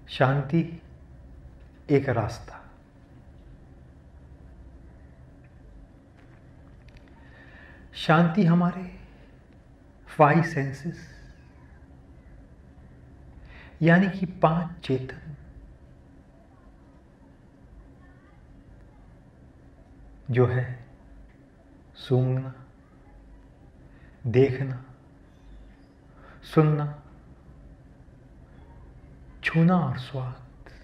शांति एक रास्ता। शांति हमारे 5 सेंसेस यानी कि 5 चेतन जो है सूंघना, देखना, सुनना, छूना और स्वाद,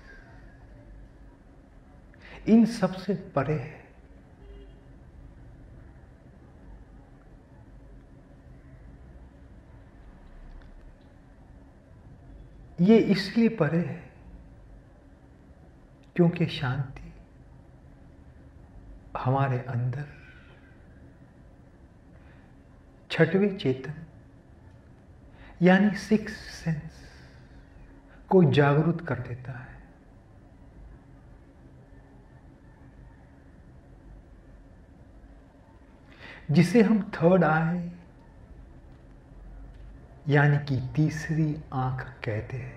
इन सब से परे है। ये इसलिए परे है क्योंकि शांति हमारे अंदर छठवें चेतन यानी 6 सेंस को जागरूक कर देता है। जिसे हम थर्ड आई यानी कि तीसरी आंख कहते हैं।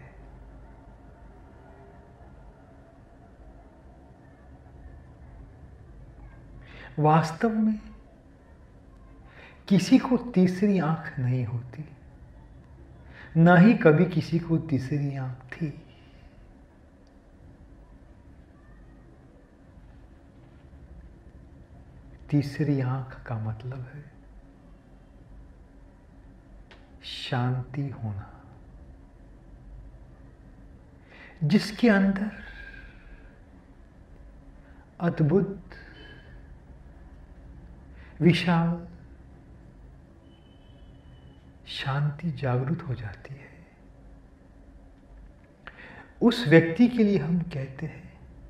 वास्तव में किसी को तीसरी आंख नहीं होती, ना ही कभी किसी को तीसरी आंख थी। तीसरी आंख का मतलब है शांति होना, जिसके अंदर अद्भुत, विशाल शांति जागृत हो जाती है। उस व्यक्ति के लिए हम कहते हैं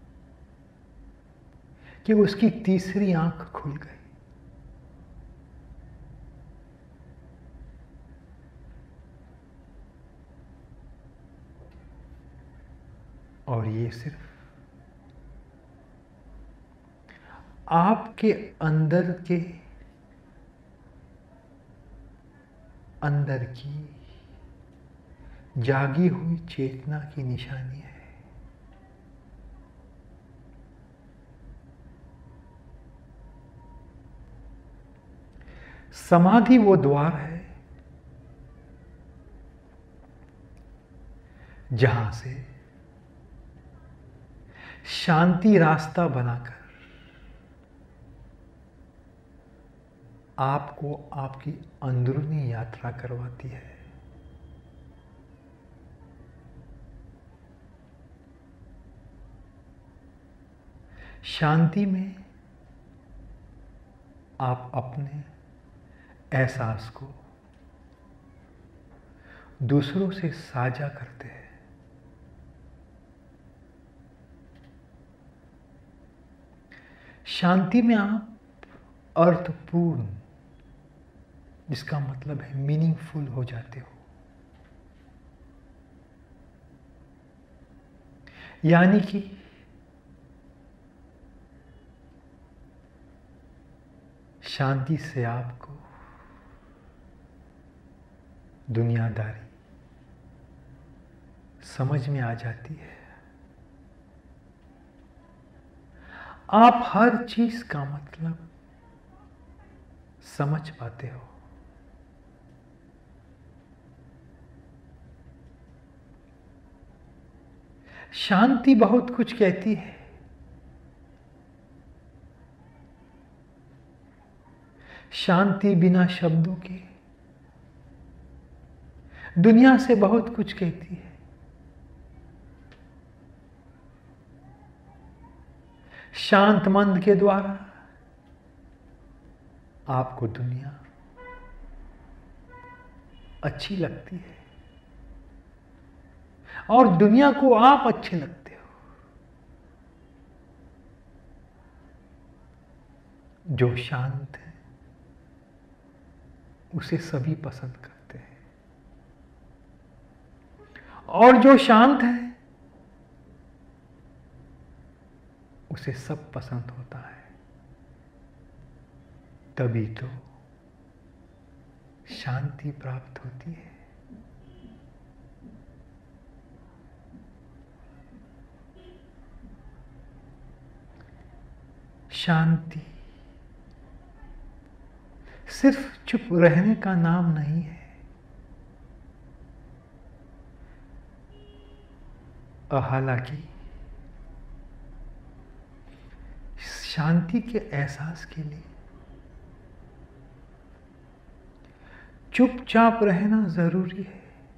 कि उसकी तीसरी आंख खुल गई। और ये सिर्फ आपके अंदर की जागी हुई चेतना की निशानी है। समाधि वो द्वार है जहां से शांति रास्ता बनाकर आपको आपकी अंदरूनी यात्रा करवाती है। शांति में आप अपने एहसास को दूसरों से साझा करते हैं। शांति में आप अर्थपूर्ण, जिसका मतलब है मीनिंगफुल हो जाते हो। यानी कि शांति से आपको दुनियादारी समझ में आ जाती है। आप हर चीज का मतलब समझ पाते हो। शांति बहुत कुछ कहती है। शांति बिना शब्दों के दुनिया से बहुत कुछ कहती है। शांत मन के द्वारा आपको दुनिया अच्छी लगती है और दुनिया को आप अच्छे लगते हो। जो शांत है उसे सभी पसंद करते हैं और जो शांत है उसे सब पसंद होता है। तभी तो शांति प्राप्त होती है। शांति सिर्फ चुप रहने का नाम नहीं है। हालांकि शांति के एहसास के लिए चुपचाप रहना जरूरी है।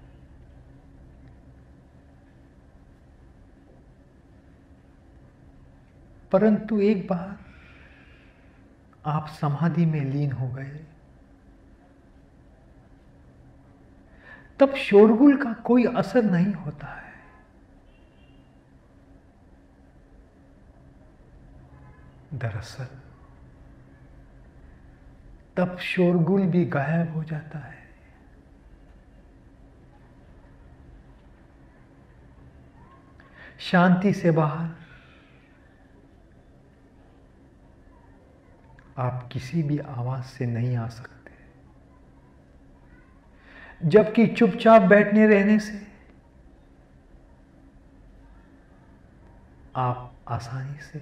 परंतु एक बार आप समाधि में लीन हो गए, तब शोरगुल का कोई असर नहीं होता है। दरअसल तब शोरगुल भी गायब हो जाता है। शांति से बाहर आप किसी भी आवाज से नहीं आ सकते, जबकि चुपचाप बैठने रहने से आप आसानी से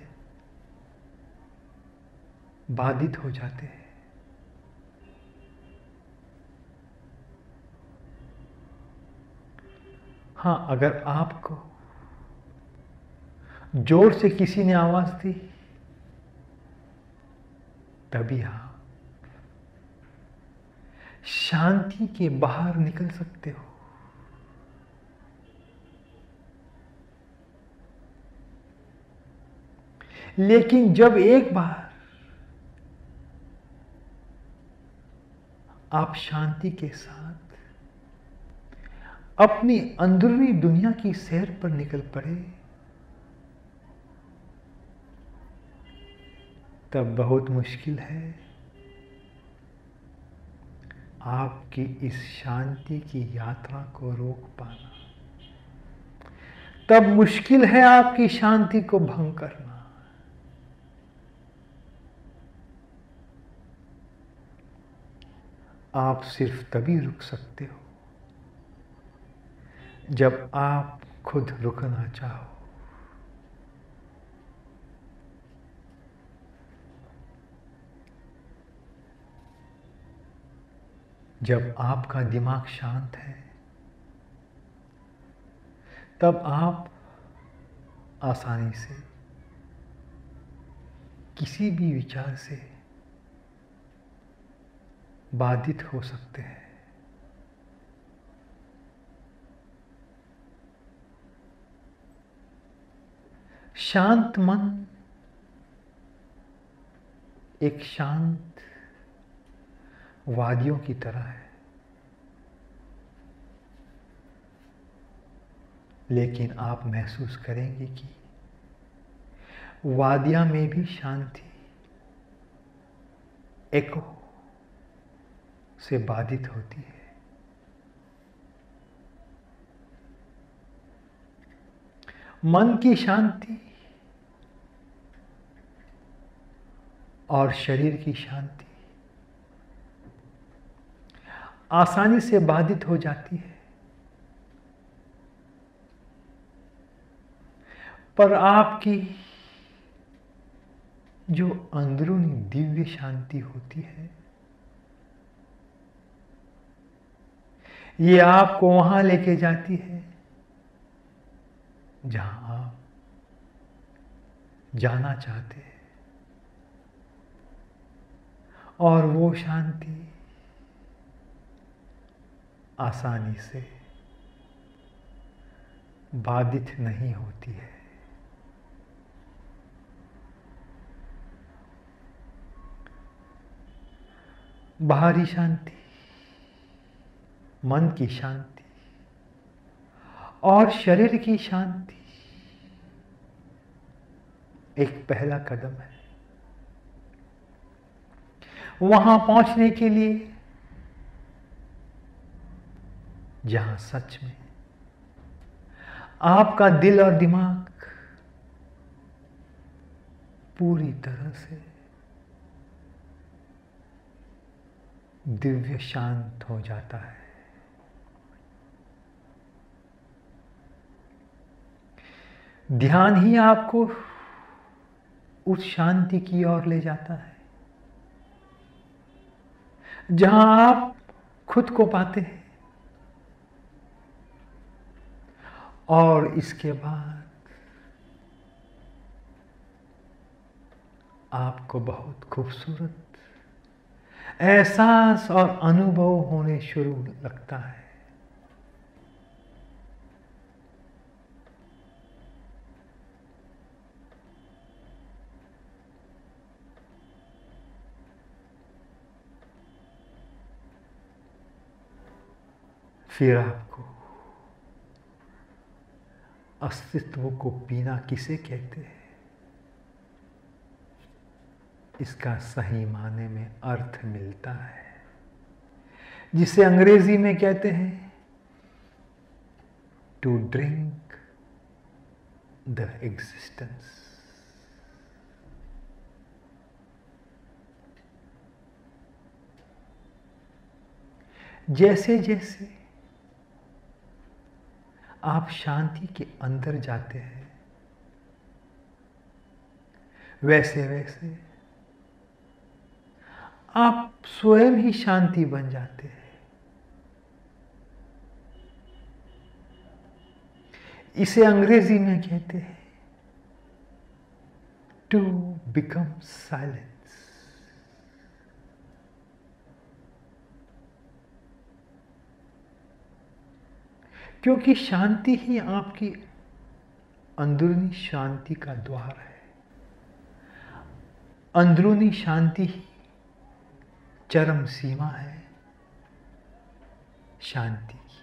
बाधित हो जाते हैं। हाँ, अगर आपको जोर से किसी ने आवाज दी, तभी आप शांति के बाहर निकल सकते हो। लेकिन जब एक बार आप शांति के साथ अपनी अंदरूनी दुनिया की सैर पर निकल पड़े, तब बहुत मुश्किल है आपकी इस शांति की यात्रा को रोक पाना। तब मुश्किल है आपकी शांति को भंग करना। आप सिर्फ तभी रुक सकते हो जब आप खुद रुकना चाहो। जब आपका दिमाग शांत है, तब आप आसानी से किसी भी विचार से बाधित हो सकते हैं। शांत मन एक शांत वादियों की तरह है, लेकिन आप महसूस करेंगे कि वादियां में भी शांति एको से बाधित होती है। मन की शांति और शरीर की शांति आसानी से बाधित हो जाती है, पर आपकी जो अंदरूनी दिव्य शांति होती है, ये आपको वहां लेके जाती है जहां आप जाना चाहते हैं। और वो शांति आसानी से बाधित नहीं होती है। बाहरी शांति, मन की शांति और शरीर की शांति एक पहला कदम है। वहां पहुंचने के लिए जहां सच में आपका दिल और दिमाग पूरी तरह से दिव्य शांत हो जाता है। ध्यान ही आपको उस शांति की ओर ले जाता है जहां आप खुद को पाते हैं। और इसके बाद आपको बहुत खूबसूरत एहसास और अनुभव होने शुरू लगता है। फिर आपको अस्तित्व को पीना किसे कहते हैं, इसका सही माने में अर्थ मिलता है, जिसे अंग्रेजी में कहते हैं टू ड्रिंक द एग्जिस्टेंस। जैसे जैसे आप शांति के अंदर जाते हैं, वैसे वैसे आप स्वयं ही शांति बन जाते हैं। इसे अंग्रेजी में कहते हैं टू बिकम साइलेंस। क्योंकि शांति ही आपकी अंदरूनी शांति का द्वार है। अंदरूनी शांति ही चरम सीमा है शांति की।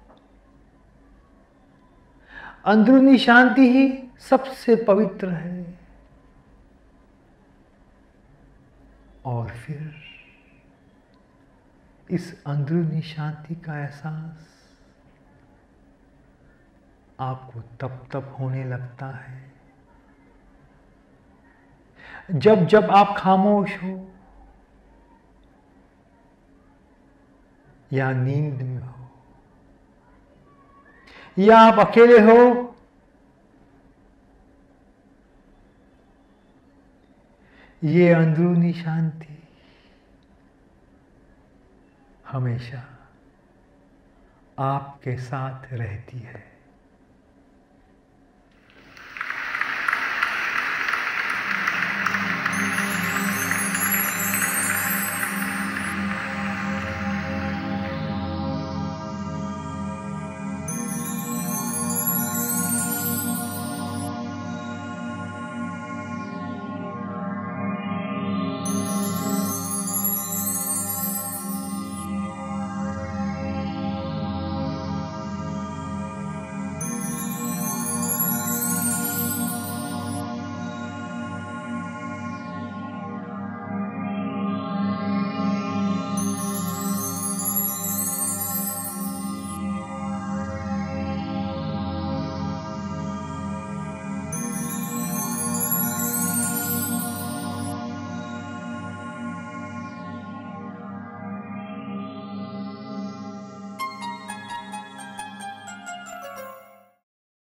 अंदरूनी शांति ही सबसे पवित्र है। और फिर इस अंदरूनी शांति का एहसास आपको तब होने लगता है जब जब आप खामोश हो या नींद में हो या आप अकेले हो ये अंदरूनी शांति हमेशा आपके साथ रहती है।